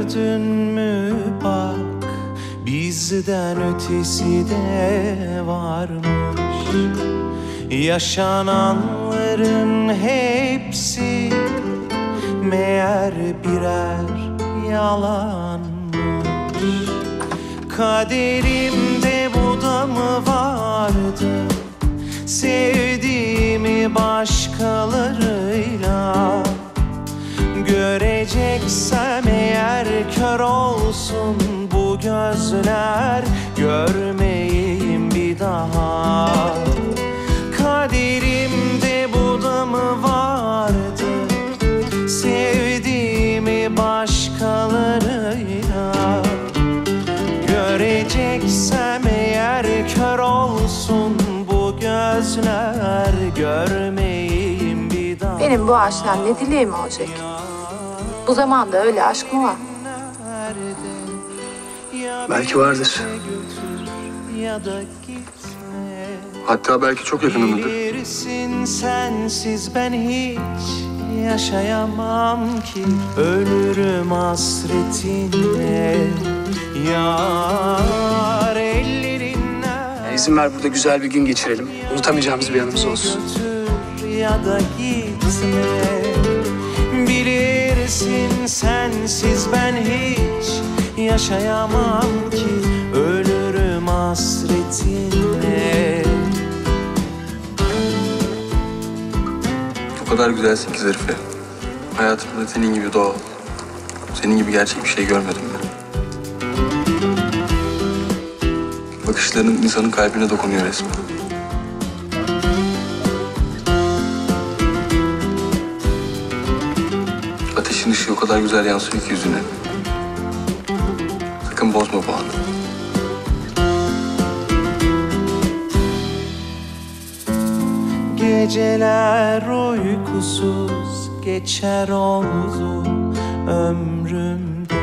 Gördün mü bak, bizden ötesi de varmış. Yaşananların hepsi meğer birer yalanmış. Kaderimde bu da mı vardı? Sevdiğimi başkalarıyla göreceksem eğer kör olsun bu gözler, görmeyeyim bir daha. Kaderimde bu da mı vardı? Sevdiğimi başkalarıyla göreceksem eğer kör olsun bu gözler, görmeyeyim bir daha. Benim bu aşktan ne dileğim olacak? Bu zamanda öyle aşk mı var? Belki vardır. Hatta belki çok yakınındadır. Bilirsin sensiz ben hiç yaşayamam ki, ölürüm hasretinle. Yar ellerinden İzin ver burada güzel bir gün geçirelim. Unutamayacağımız bir anımız olsun. Ya da gitme. Bilirsin sensiz ben hiç yaşayamam ki, ölürüm hasretinle. O kadar güzelsin ki Zarife. Hayatımda senin gibi doğal, senin gibi gerçek bir şey görmedim ben. Bakışların insanın kalbine dokunuyor resmen. Ateşin ışığı o kadar güzel yansıyor ki yüzüne. Sakın bozma bu anı. Geceler uykusuz geçer oldu ömrümde.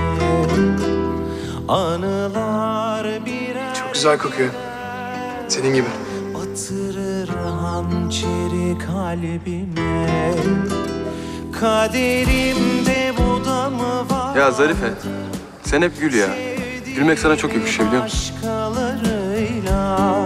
Anılar birer Çok güzel kokuyor. Senin gibi. batırır hançeri kalbime. Kaderimde bu da mı var? Ya Zarife, sen hep gül ya. Gülmek sana çok yakışıyor biliyor musun? Başkalarıyla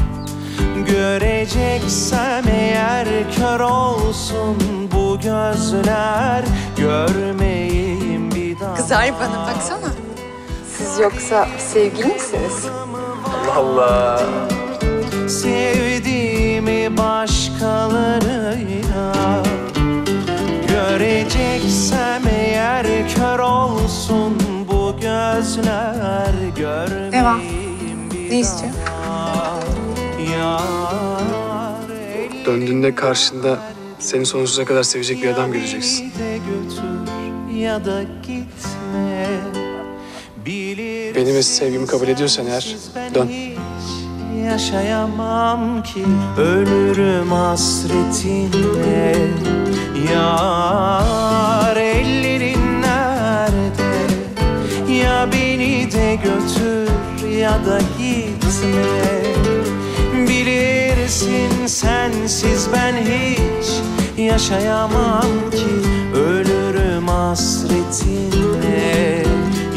göreceksem eğer kör olsun bu gözler, görmeyeyim bir daha. Kızar bana baksana. Siz yoksa sevgili misiniz? Allah Allah. Sevdiğimi başkalarıyla göreceksem eğer kör olsun bu gözler, görmeyeyim Devam. bir Ne istiyorsun? daha. Yar Döndüğünde karşında seni sonsuza kadar sevecek bir adam göreceksin. de götür ya da gitme. Benim ve sevgimi kabul ediyorsan eğer dön. Yaşayamam ki, ölürüm hasretinle. Yar ellerin nerede? Ya beni de götür ya da gitme. Bilirsin sensiz ben hiç yaşayamam ki, ölürüm hasretinle.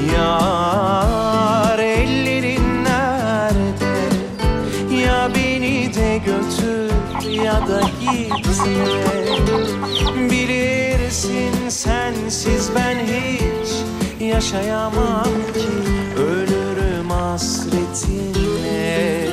Yar ellerin nerede? Ya beni de götür ya da gitme. Bilirsin sensiz ben hiç yaşayamam ki, ölürüm hasretinle.